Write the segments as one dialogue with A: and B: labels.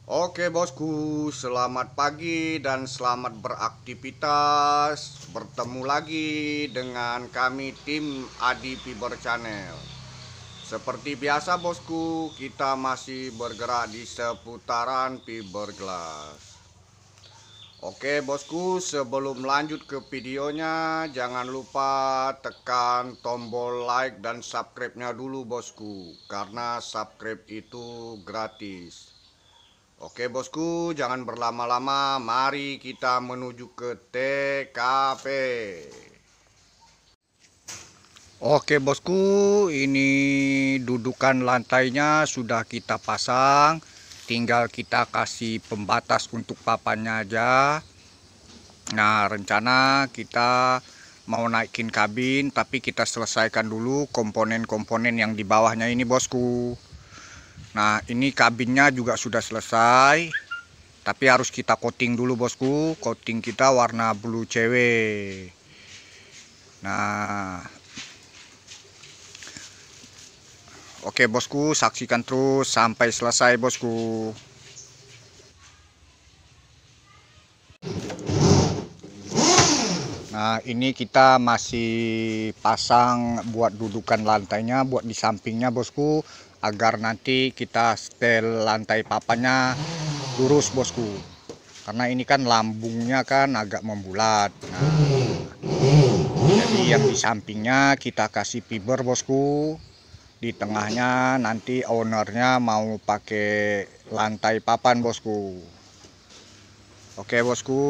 A: Oke bosku, selamat pagi dan selamat beraktivitas. Bertemu lagi dengan kami tim Adi Fiber Channel. Seperti biasa bosku, kita masih bergerak di seputaran fiberglass. Oke bosku, sebelum lanjut ke videonya, jangan lupa tekan tombol like dan subscribe-nya dulu bosku, karena subscribe itu gratis. Oke bosku, jangan berlama-lama, mari kita menuju ke TKP. Oke bosku, ini dudukan lantainya sudah kita pasang. Tinggal kita kasih pembatas untuk papannya aja. Nah, rencana kita mau naikin kabin, tapi kita selesaikan dulu komponen-komponen yang di bawahnya ini bosku. Nah, ini kabinnya juga sudah selesai, tapi harus kita coating dulu bosku. Coating kita warna blue CW. Nah, oke bosku, saksikan terus sampai selesai bosku. Nah, ini kita masih pasang buat dudukan lantainya, buat di sampingnya bosku, agar nanti kita setel lantai papannya lurus bosku. Karena ini kan lambungnya kan agak membulat. Nah, jadi yang di sampingnya kita kasih fiber bosku. Di tengahnya nanti ownernya mau pakai lantai papan bosku. Oke bosku.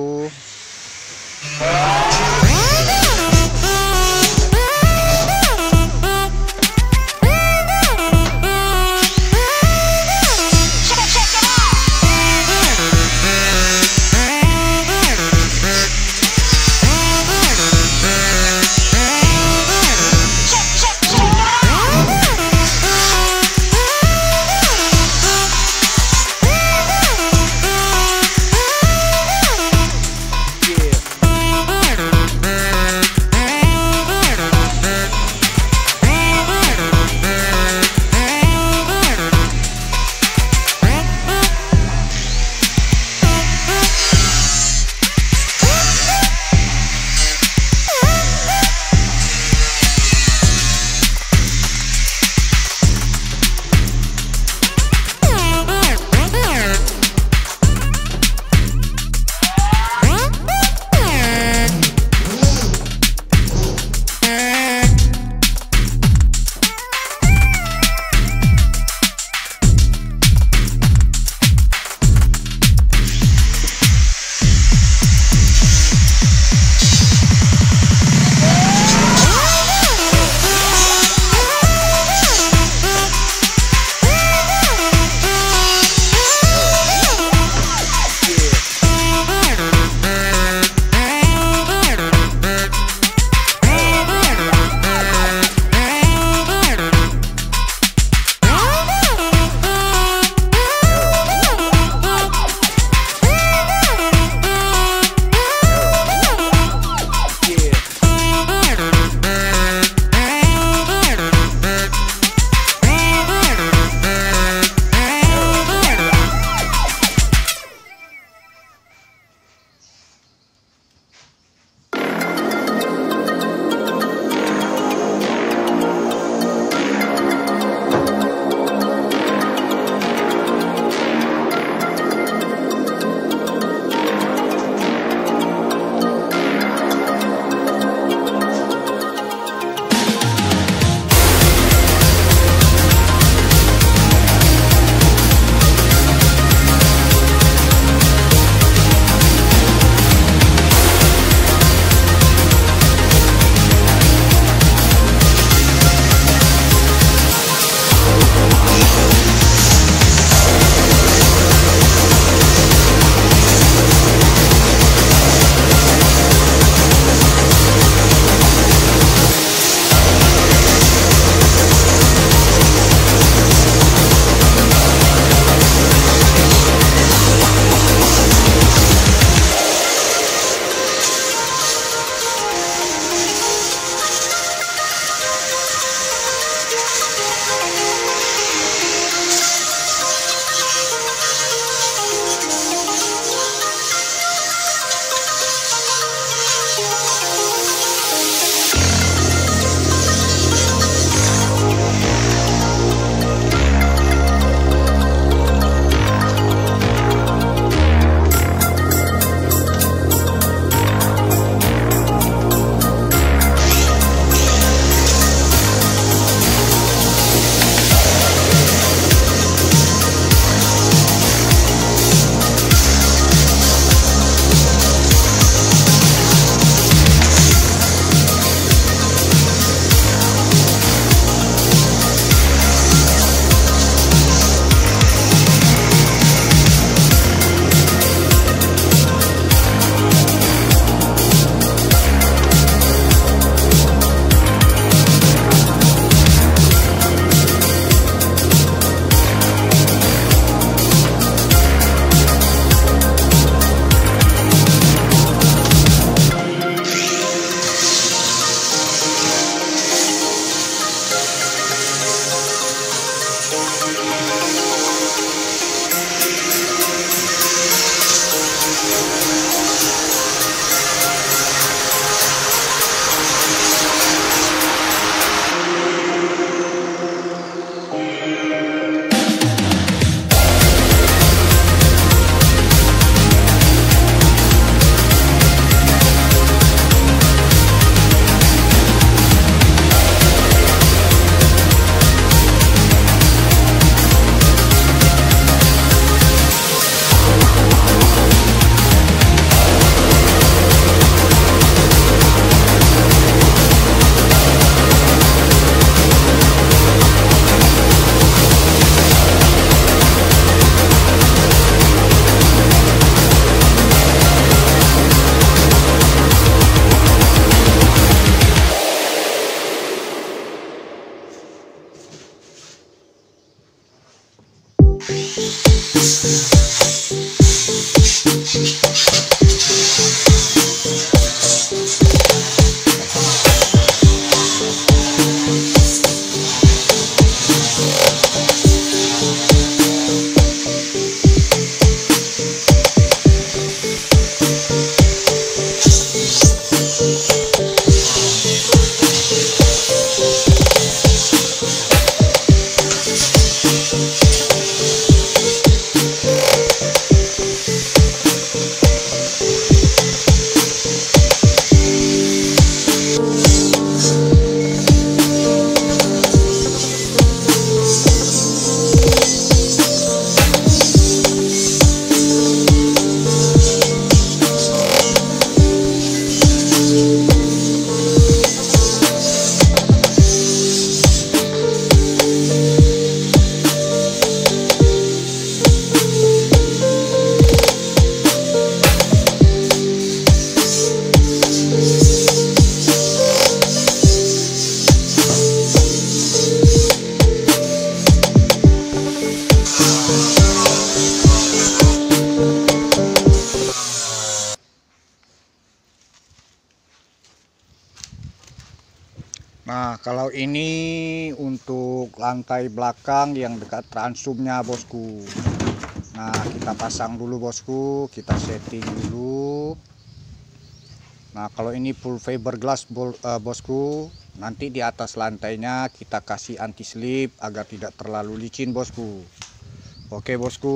A: Nah, kalau ini untuk lantai belakang yang dekat transumnya bosku. Nah, kita pasang dulu bosku, kita setting dulu. Nah, kalau ini full fiberglass bosku, nanti di atas lantainya kita kasih anti slip agar tidak terlalu licin bosku. Oke bosku.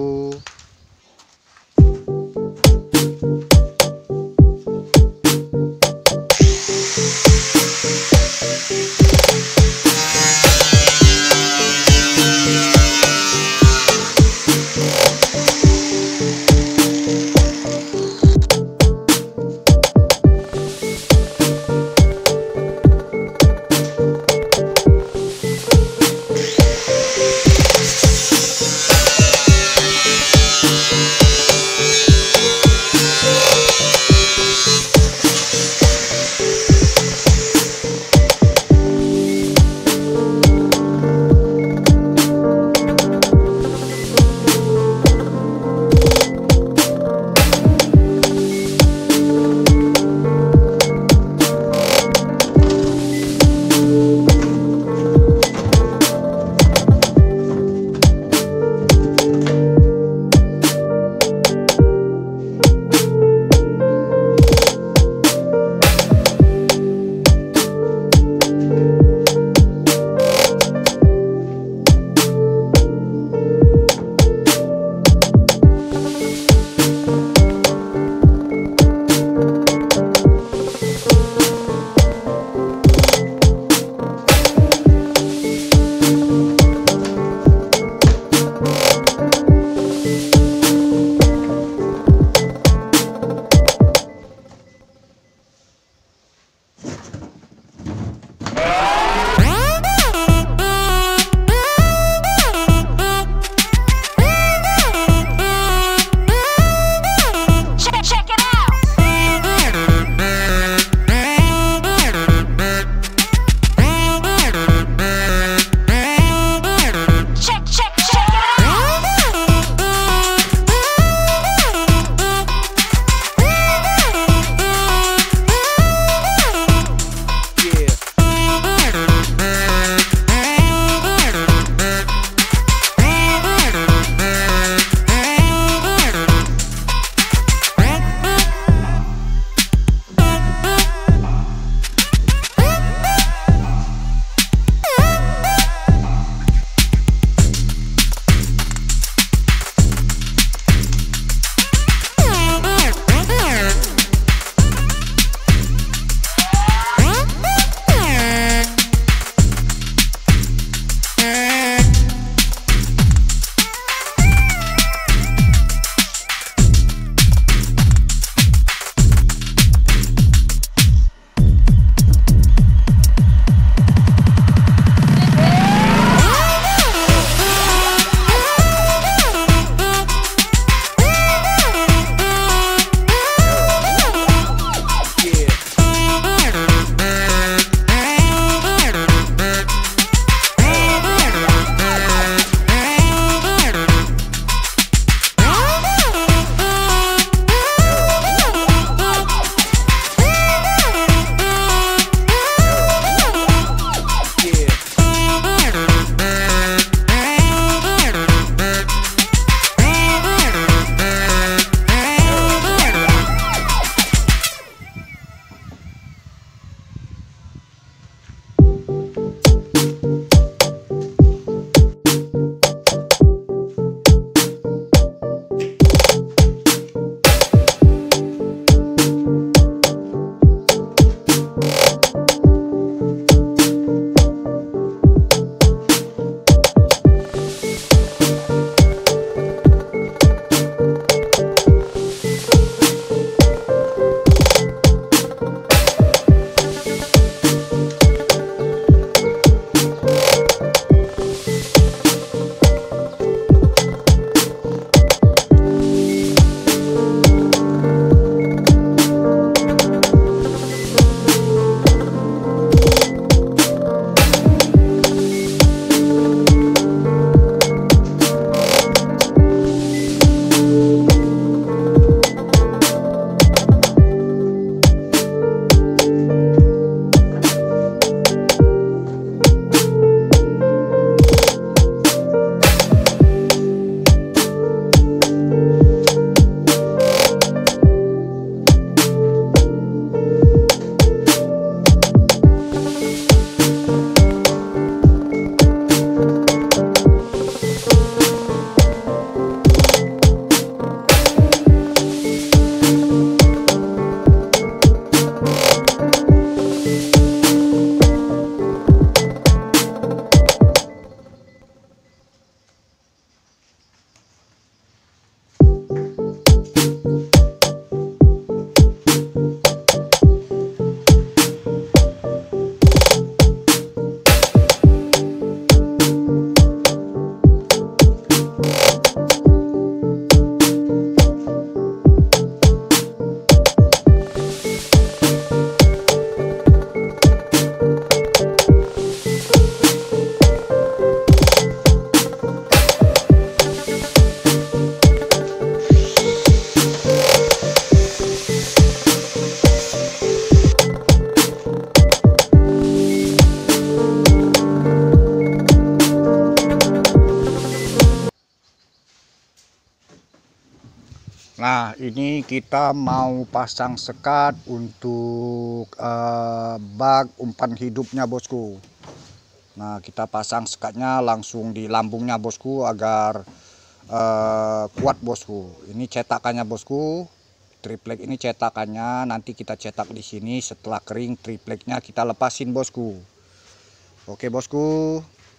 A: Nah, ini kita mau pasang sekat untuk bak umpan hidupnya bosku. Nah, kita pasang sekatnya langsung di lambungnya bosku agar kuat bosku. Ini cetakannya bosku. Triplek ini cetakannya, nanti kita cetak di sini. Setelah kering tripleknya kita lepasin bosku. Oke bosku.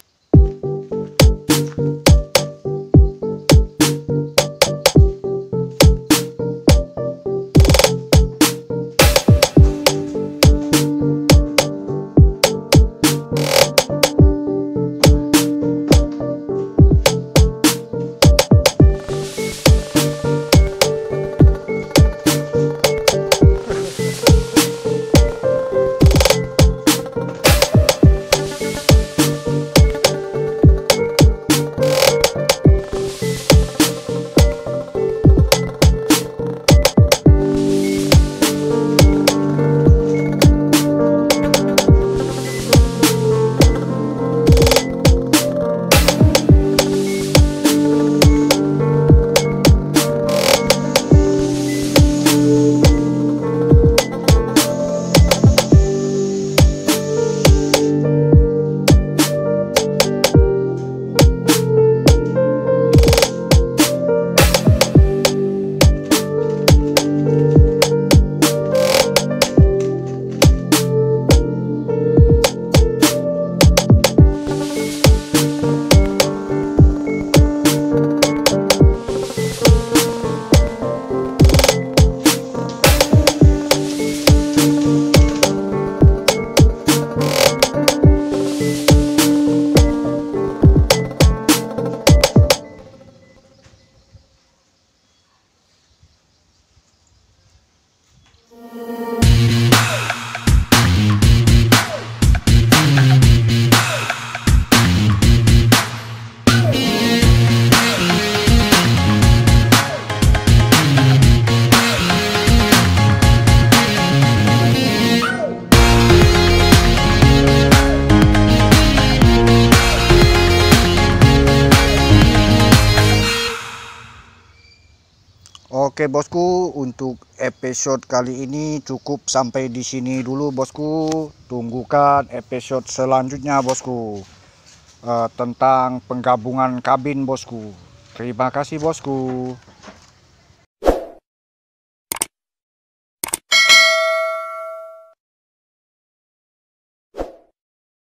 A: Oke bosku, untuk episode kali ini cukup sampai di sini dulu bosku. Tunggukan episode selanjutnya bosku, tentang penggabungan kabin bosku. Terima kasih bosku.